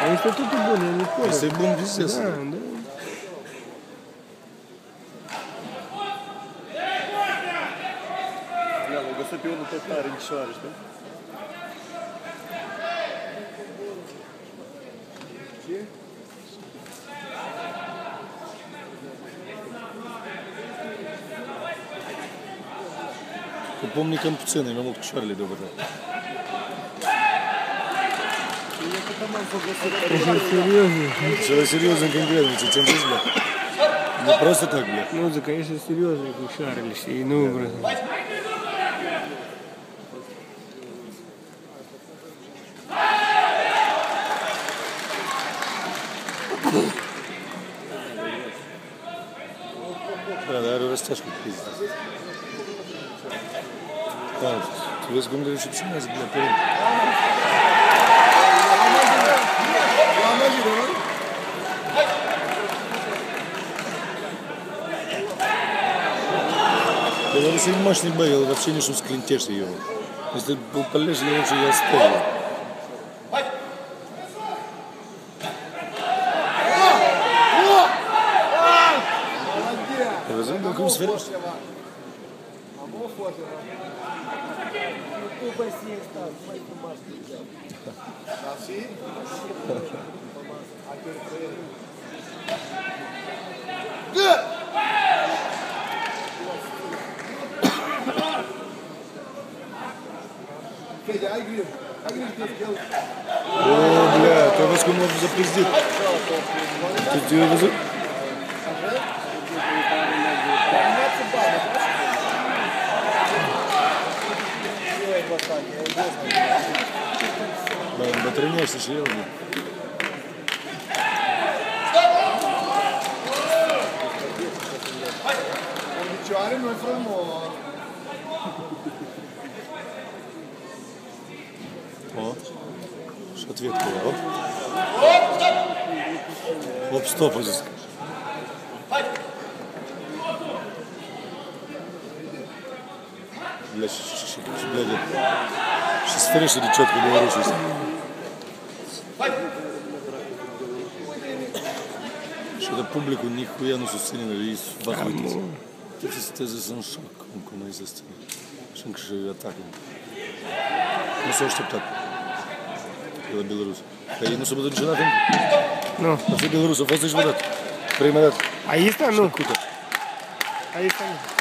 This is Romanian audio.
Este totul bun, e Nicola. Este bun visez. Da, da. Da, l-au găsit pe unul tot tare în chișoare, știi? Ce? Că pomnicăm puțin, e mai mult chișoarele de obătă. Așa serioză. Ceva serios încă în greu, ce ți-am zis, bă? Nu просто так, bă. Nu, zic că ești serioză cu șoarele, știi, nu vreau. Da, dar are o răsteașcă cu pizda. Da, tu vezi cum de recepționează de la părinte. Белорусы мощный бой, он вообще не что склинтешься его. Если полез, я лучше я оставлю. Разумно, как сверишь? О, бля, ты вас кому запиздит? Ты тебя везут? Da trăinește și el. În picioare nu e frumos. О, și ответка, оп. Оп, стоп, здесь. Бля, și sferește de ciotcă Беларуси ăsta. Și de publicul nihuia nu susține, ei vă uitați. Trebuie să în șoc cum noi se susține. Și încă și atacă. Nu s-au așteptat de la Belarus. Dar ei nu s-au bătut niciodată încă. Nu. A fost Belarus, a fost niciodată. Prima dată. Aici, nu. Și acută. Aici, nu.